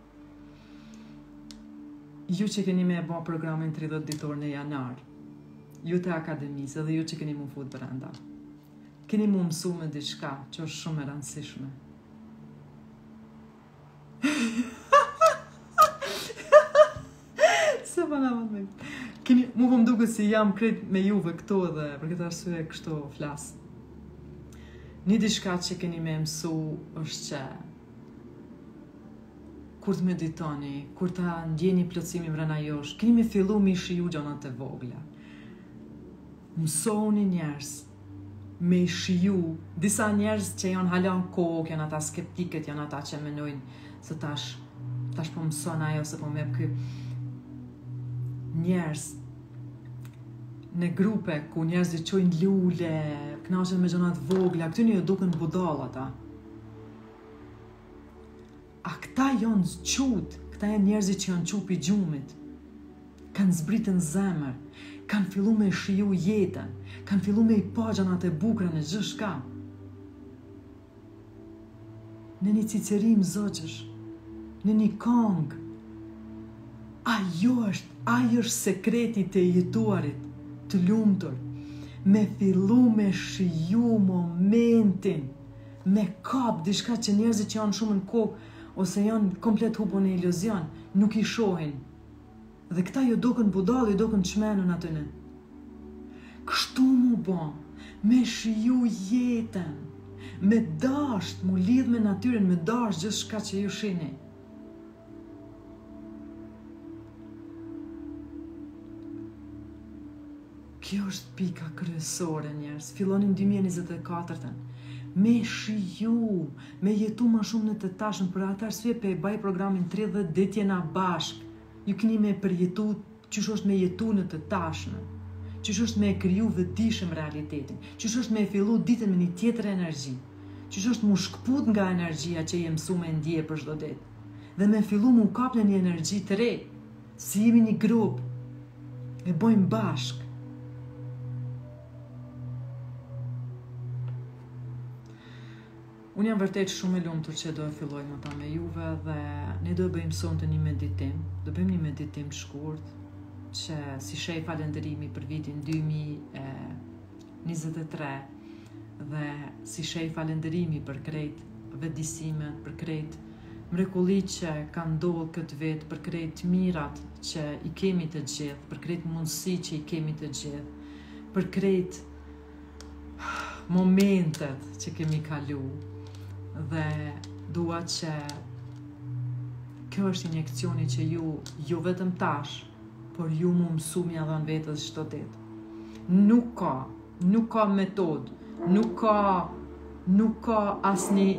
Ju që keni me e bo programin tridhjetë ditor në janar, ju të akademisë dhe ju që keni mu fut brenda, keni mu mësu me diçka që është shumë e rëndësishme. Se pa në më keni, mu po më duke si jam kret me juve këto dhe për këtë arsye kështu flasë. Një diçka që keni me mësu është që kur të meditoni, kur të ndjeni plotësimi mbrana josh, keni me fillu me shiju gjonat e vogla. Mësoni njerëz me shiju, disa njerëz që janë halan kokë, janë ata skeptikët, janë ata që menojnë se tash, tash po mëson ajo, se po me kë njerëz në grupe ku njerëzit qojnë lule, knaqen me gjonat vogla, këty një duken budall ata. A këta janë zqut, këta janë njerëzit që janë qupi gjumit, kanë zbritën zemër, kanë fillu me shiju jetën, kanë fillu me i pa gjonat e bukra në gjithë shka. Në një cicerim zogjësh, në një kongë, ajo është, ajo është sekreti të jetuarit, të lumtur, me fillu me shiju momentin, me kap diçka që njerëzit që janë shumë në kokë, ose janë komplet hupo në iluzion, nuk i shohin. Dhe këta ju duken budalë, ju duken çmenun aty në. Kështu mu bon, me shiju jetën, me dasht, mu lidh me natyren, me dasht gjithë shka që ju shini. Kjo është pika kryesore njerëz, fillonin dy mijë e njëzet e katërt-ën. Me shiju, me jetu ma shumë në të tashën, për atë arsye pe e baj programin tridhjetë ditë jena bashk. Ju keni me përjetu, qysh është me jetu në të tashën, qysh është me kriju vëdishëm realitetin, qysh është me fillu ditën me një tjetër energji, qysh është mu shkput nga energjia që je mësu me ndje për çdo ditë, dhe me fillu mu kap në një energji të re, si jemi një grup, e bojmë bashk. Unë jam vërtet shumë e lumtur që do e fillojmë ata me juve dhe ne do e bëjmë sonte një meditim, do bëjmë një meditim të shkurt që si shej falënderimi për vitin dy mijë e njëzet e tre dhe si shej falënderimi për krejt vetëdijsimet, për krejt mrekullitë që kanë ndodhur këtë vit, për krejt mirat që i kemi të gjithë, për krejt mundësi që i kemi të gjithë, për krejt momentet që kemi kalu. Dhe dua që kjo është injekcioni që ju, jo vetëm tash, por ju mu mësu mja dhënë vetës çdo ditë. Nuk ka, nuk ka metod, nuk ka nuk ka asnjë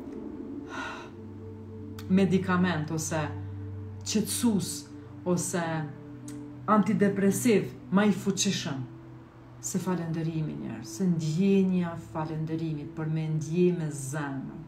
medikament ose qetësues ose antidepresiv më i fuqishëm se falënderimi, njerëz, se ndjenja e falënderimit, për me ndje me zemër.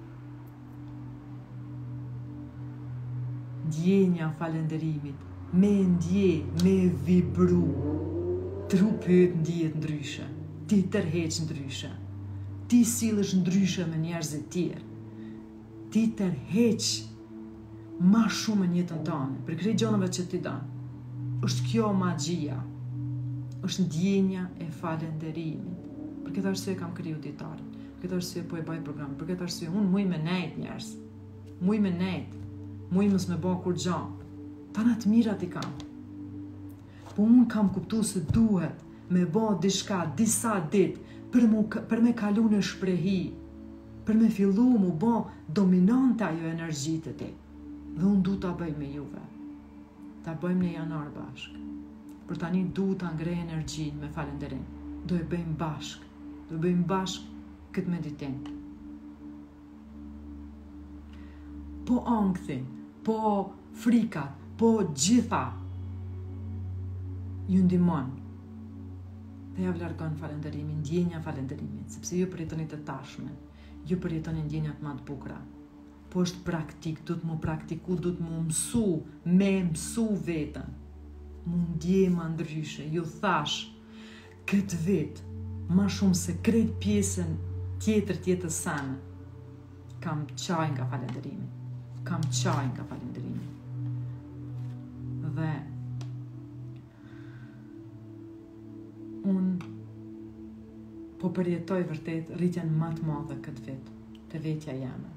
Ndjenja e falënderimit, me ndje, me vibru. Trupi yt ndihet ndryshe, ti tërheq ndryshe, ti sillesh ndryshe me njerëzit tjerë, ti tërheq ma shumë në jetën tënde, për krejt gjonave që ti don. Është kjo magjia, është ndjenja e falënderimit. Për këtë arsye kam kriju ditarin, për këtë arsye po e bëj program, për këtë arsye unë muj me nejt njerëz, muj me nejt, muj mos me bë kur gjë. Tana të mirat i kam. Po unë kam kuptu se duhet me bë diçka disa ditë për, mu, për me kalu në shprehi, për me fillu mu bë dominante ajo energjitë e ti. Dhe unë du ta bëj me juve. Ta bëjmë në janar bashk. Për tani du ta ngrej energjinë me falënderim. Do e bëjmë bashk. Do e bëjmë bashk këtë meditim. Po ankthi, po frikat, po gjitha ju ndihmon. Dhe ja vlargon falënderimin, ndjenja falënderimit, sepse ju përjetoni të tashmen, ju përjetoni ndjenjat më të bukura. Po është praktik, du të mu praktiku, du të mu mësu, me mësu vetën. Mu ndje ma ndryshe, ju thash, këtë vit, ma shumë se krejt pjesën tjetër tjetër sanë, kam qaj nga falënderimi, kam qaj nga falënderimi. Dhe unë po përjetoj vërtet rritjen më të madhe këtë vit, të vetja jame.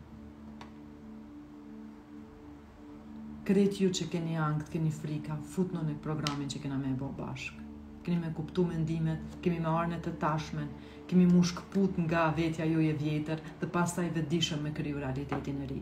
Krejt ju që keni angth, keni frika, futno në programin që kena me bo bashk. Keni me kuptu mendimet, kemi me arnë të tashmen, kemi mu shkëput nga vetja ju e vjetër dhe pastaj vetëdijshëm me kriju realitetin e ri.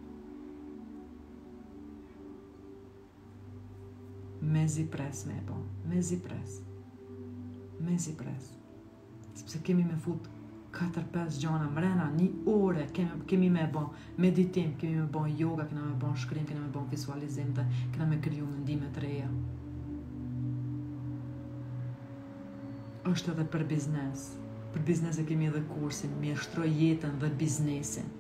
Mezi pres me bo, mezi pres, mezi pres. Sepse kemi me fut katër pesë gjana mrena, një ore kemi, kemi me bo meditim, kemi me bo yoga, kena me bo shkrim, kena me bo vizualizim dhe kena me kriju mendime të reja. Është edhe për biznes. Për biznes e kemi edhe kursin, mjeshtroj jetën dhe biznesin.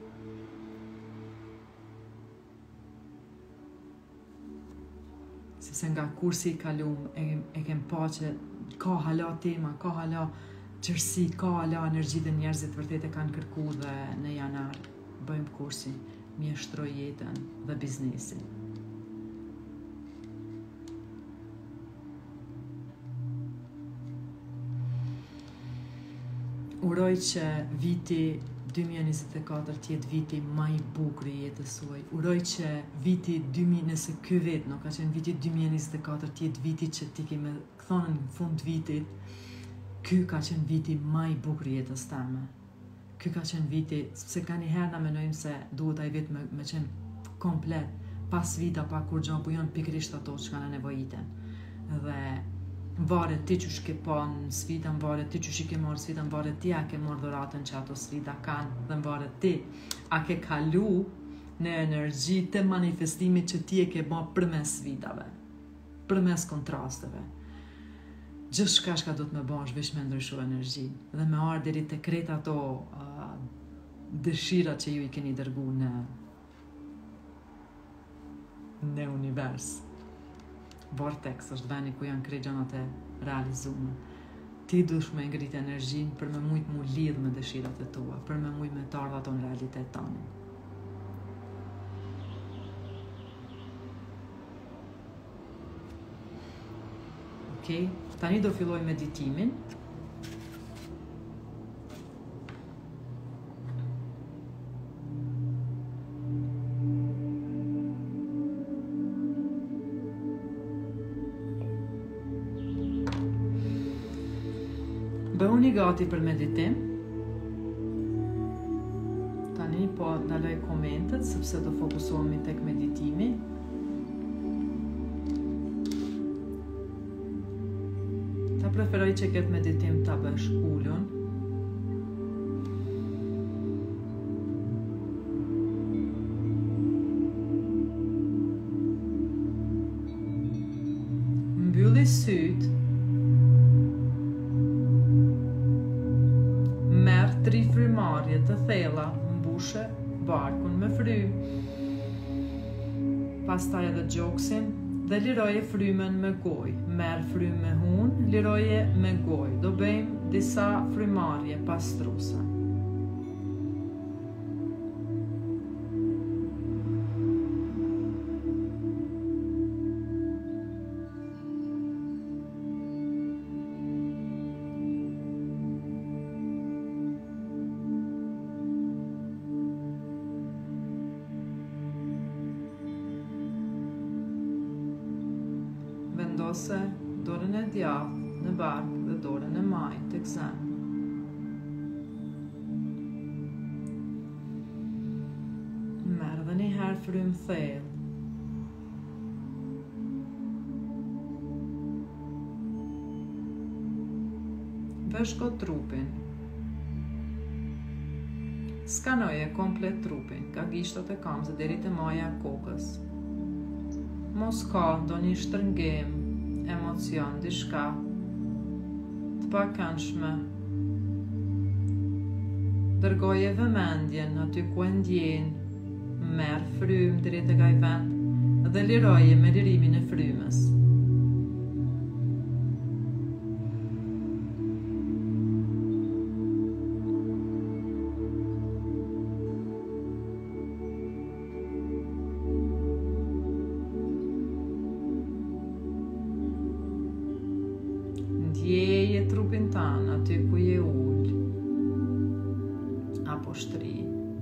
Sepse nga kursi i kalum e, e kem pa që ka hala tema, ka hala qërsi, ka hala energji dhe njerëzit vërtet e kanë kërku dhe në janar bëjmë kursin, mjeshtroj jetën dhe biznesin. Uroj që viti dy mijë e njëzet e katër tjetë viti ma i bukur i jetës suaj. Uroj që viti dy mijë, nëse ky vit, no, ka qenë viti dy mijë e njëzet e katër tjetë viti që ti kime thonë në fund vitit, ky ka qenë viti ma i bukur i jetës teme. Ky ka qenë viti, sepse ka një herë na menojmë se duhet ai vit me, me qenë komplet, pas vita pa kur gjo, po janë pikrisht ato që ka në nevojiten. Dhe varet ti që shke pa në sfida, varet ti që shke marrë sfida, varet ti a ke marrë dhuratën që ato sfida kanë, dhe varet ti a ke kalu në energji të manifestimit që ti e ke ba përmes sfidave, përmes kontrasteve. Gjithë shka shka do të me ba është vesh me ndryshu energji dhe me arë deri të krejt ato uh, dëshira që ju i keni dërgu në në univers. Vortex është veni ku janë krejt gjanat e realizume. Ti dush me ngrit energjin për me mujt mu lidh me dëshirat e tua, për me mujt me të ardha ton realitet tani. Okej, tani do filloj meditimin. Bëhuni gati për meditim. Tani po ndaloj komentet, sepse do fokusohemi tek meditimi. Ta preferoj që këtë meditim ta bësh ullun. mbylli syt, merr tri frymarrje të thella, mbushe barkun me frymë. Pastaj edhe gjoksin dhe liroje frymën me gojë. Merr frymë me hunë, liroje me gojë. Do bëjmë disa frymarrje pastruese. Vendose dorën e djathtë në bark dhe dorën e majtë tek zemra. Merr edhe një herë frymë thellë. Veshko trupin. Skanoje komplet trupin, nga gishtat e kamzës deri te maja e kokës. Mos ka ndonjë shtrëngim, emocion, diçka të pakëndshme. Dërgoje vëmendjen aty ku e ndjen, merr frymë deri tek ai vend dhe liroje me lirimin e frymës. Ndjeje trupin tanë aty ku je ul apo shtri.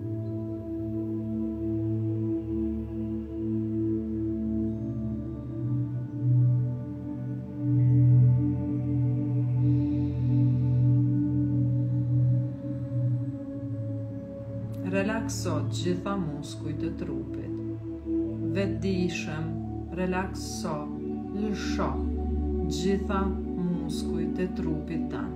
Relakso gjitha muskujt e trupit. Vetëdijshëm, relakso, lësho gjitha muskujt e trupit tanë.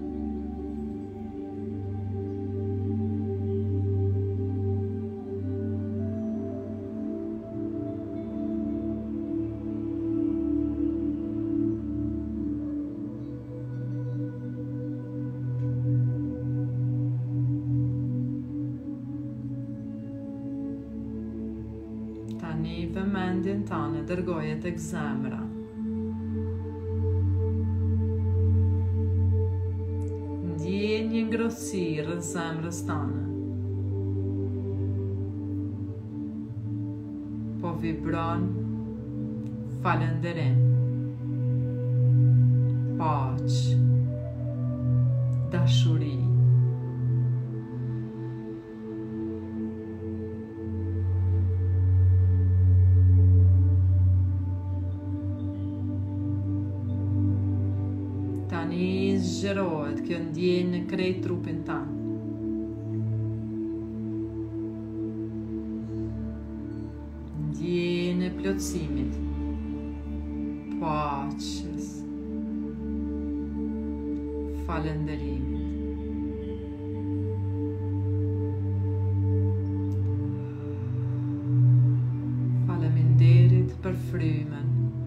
Tani vëmendjen tane dërgoje tek zemra. Një ngrohtësi rreth zemrës tane. Po vibron falënderim, paqë, dashuri. Tani zgjerohet kjo ndjenjë në krejt trupin tanë. Ndjenjë e plotësimit, paqes, falënderimit. Faleminderit për frymën,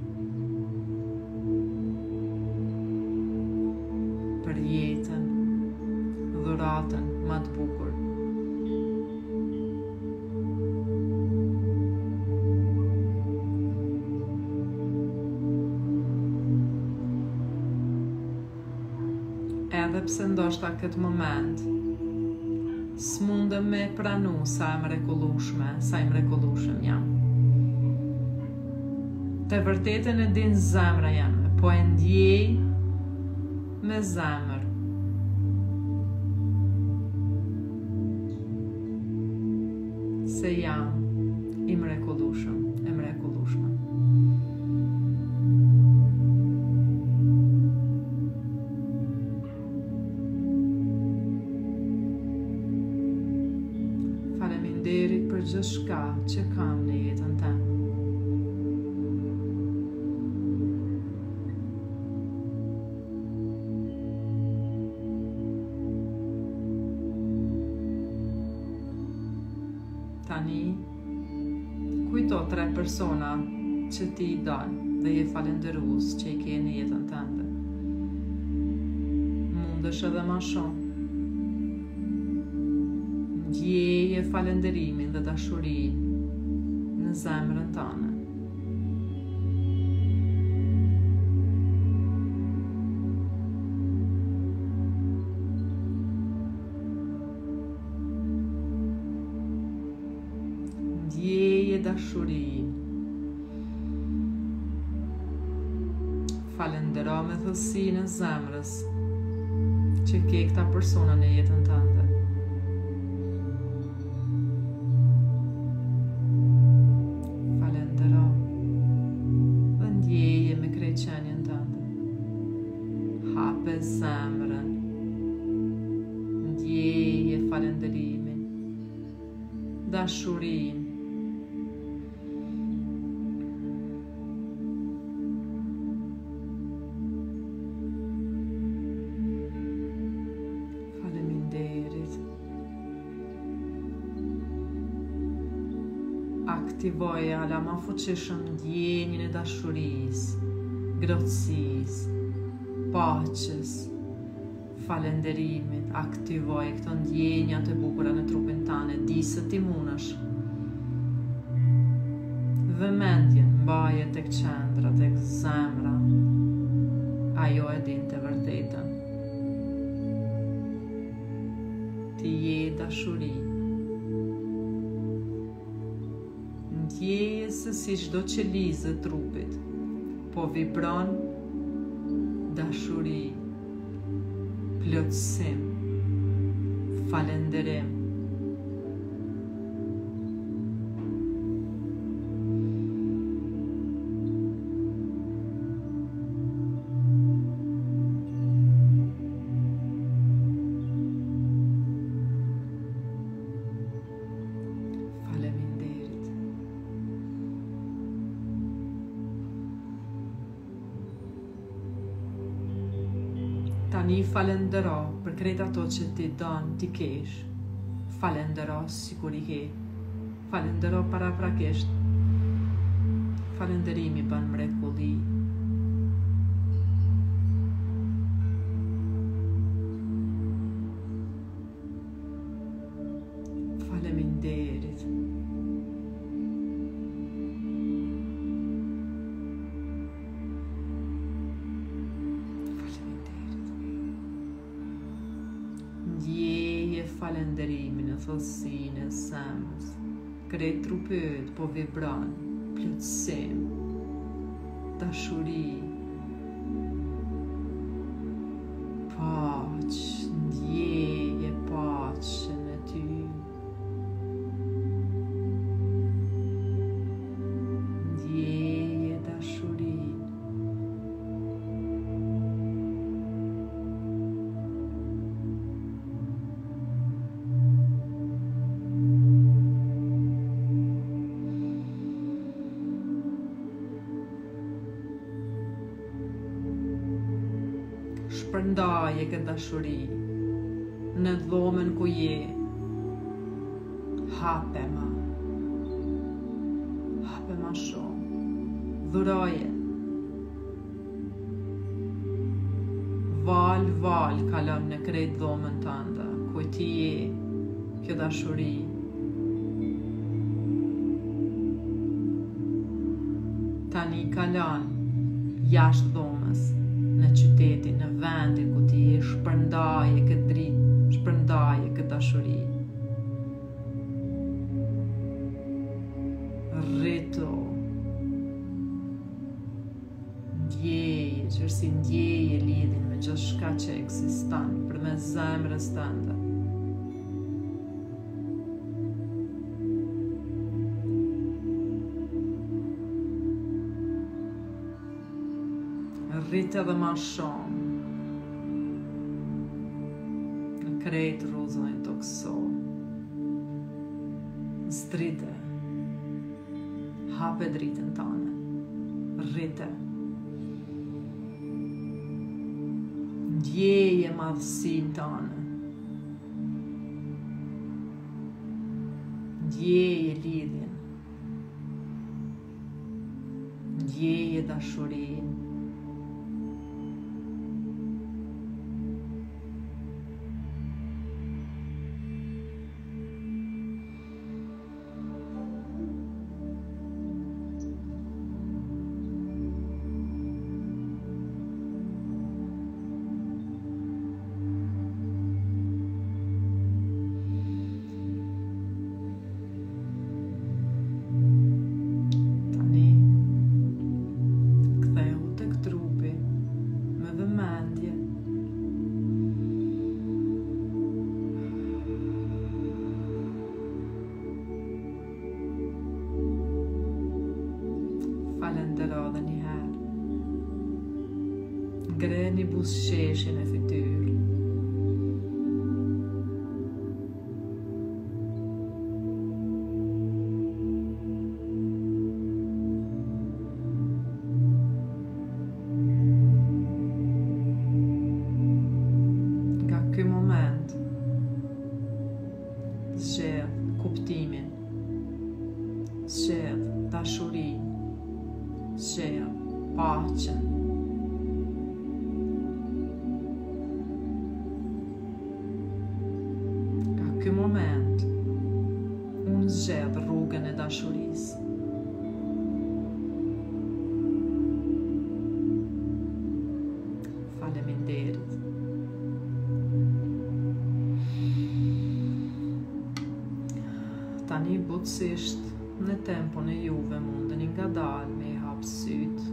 për jetën, dhuratën më të bukur. Edhe pse ndoshta këtë moment s'mundem me pranu sa e mrekullueshme, sa i mrekullueshëm jam. Të vërtetën e din zemra jame, po e ndjej me zemër. Se jam i mrekullueshëm, e mrekullueshme. Faleminderit për gjithçka që kam në jetën tënde. Tani, kujto tre persona që ti i don dhe je falenderues që i ke në jetën tënde. Mundesh edhe më shumë. Ndjeje falenderimin dhe dashurinë në zemrën tënde. Ndjeje dashurinë. Falendero me thellësinë e zemrës që ke këta persona në jetën tënde. Falendero dhe ndjeje me krejtqenien tënde. Hape zemrën. Ndjeje falenderimin, dashurinë. Aktivoje ala ma fuqishëm ndjenjën e dashurisë, grotësisë, paqes, falenderimin. Aktivoje këto ndjenja të bukura në trupin tane, di se ti munësh. Vëmendjen mbaje tek qendra, tek zemra. Ajo e din të vërtetën. Ti je dashuri. Ndjeje se si çdo qelizë e trupit po vibron dashuri, plotësim, falenderim. Tani falendero për krejt ato që ti don ti kesh. Falendero sikur i ke. Falendero paraprakisht. Falenderimi bën mrekulli. Faleminderit. Ndjeje falenderimin e thellësinë e zemrës. Krejt trupit po vibron plotësim, dashuri, paqë. Ndjeje paqën e ty. Ndjeje dashuri. Shpërndaje këtë dashuri në dhomen ku je. Hape ma. Hape ma shumë. Dhuroje. Val, val kalon në krejt dhomen tënde, ku ti je, kjo dashuri. Tani kalon jashtë dhomës, në qytetin, në vendin ku ti je. Shpërndaje këtë dritë, shpërndaje këtë dashuri. Rrito. Ndjeje, qërsi ndjeje lidhin me gjithçka që eksiston përmes zemrës tënde. Rritë edhe ma shumë në krejt rruzën e tokso. Zdrite. Hape dritën tane. Rritë. Ndjeje madhësinë tane. Ndjeje lidhjen. ndjeje dashurinë. Falendero dhe një herë. Ngreni buzëqeshjen e fytyrë. Nga ky moment zgjedh kuptimin, zgjedh dashurinë, zgjedh paqen. Nga ky moment unë zgjedh rrugën e dashurisë. Faleminderit. Tani butësisht në tempon e juve mundeni ngadalë me i hapë sytë.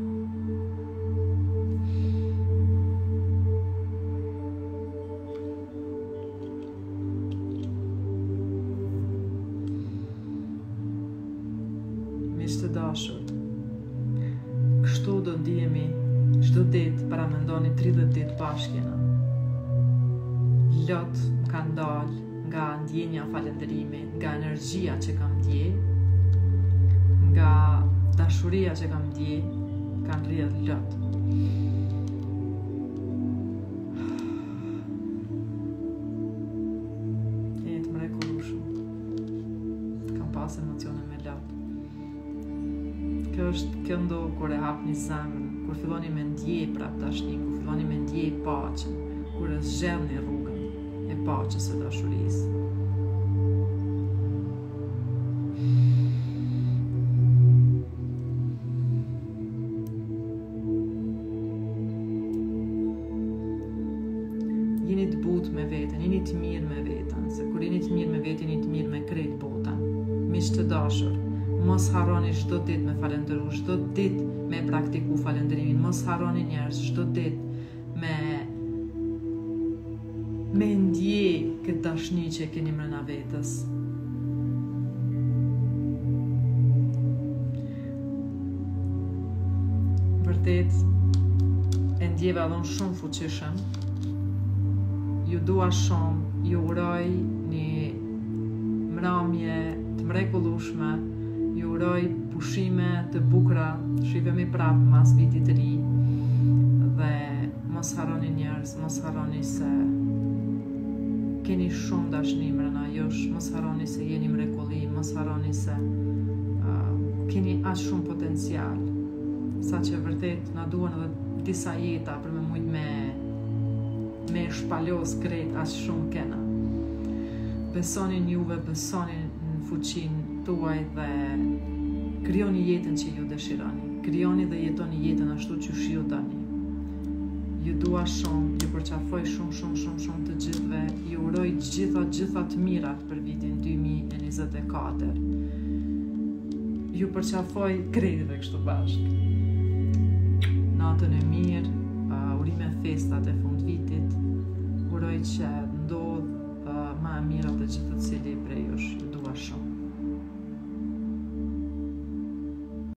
Miq të dashur, kështu do ndihemi çdo ditë para mendoni tridhjetë ditë bashkëna. Lot kanë dalë nga ndjenja falënderimi, nga energjia që kam ndje, nga dashuria që kam ndje, kanë rrjedhë lot. Jetë mrekullueshëm. Kam pas emocione me lot. Kjo është këndo kur e hapni zemrën, kur filloni me ndje prap dashnin, kur filloni me ndje paqen, kur e zgjedhni rrugën e paqes së dashurisë. Jeni të butë me veten, jeni të mirë me veten, se kur jeni të mirë me veten, jeni të mirë me krejt botën. Miq të dashur, mos harroni çdo ditë me falendëru, çdo ditë me praktiku falenderimin, mos harroni njerëz çdo ditë me me ndje këtë dashni që e keni mrena vetës. Vërtet, e ndjeva edhe unë shumë fuqishëm. Ju dua shumë, ju uroj një mramje të mrekullueshme, ju uroj pushime të bukura, shihemi prapë mas vitit të ri, dhe mos harroni njerëz, mos harroni se keni shumë dashni mrena jush, mos harroni se jeni mrekulli, mos harroni se uh, keni aq shumë potencial, sa që vërtet na duhen edhe disa jeta për me mujt me me shpalos krejt aq shumë kena. Besonin juve, besonin në fuqinë tuaj dhe krijoni jetën që ju dëshironi. Krijoni dhe jetoni jetën ashtu që ju doni. Ju dua shumë, ju përqafoj shumë, shumë, shumë, shumë të gjithve, ju uroj gjitha, gjitha të mirat për vitin dy mijë e njëzet e katër. Ju përqafoj krejtëve kështu bashkë. Natën e mirë, uh, urime festat e fund vitit, uroj që ndodh uh, ma e mirat e gjithë të cili prej jush, ju dua shumë.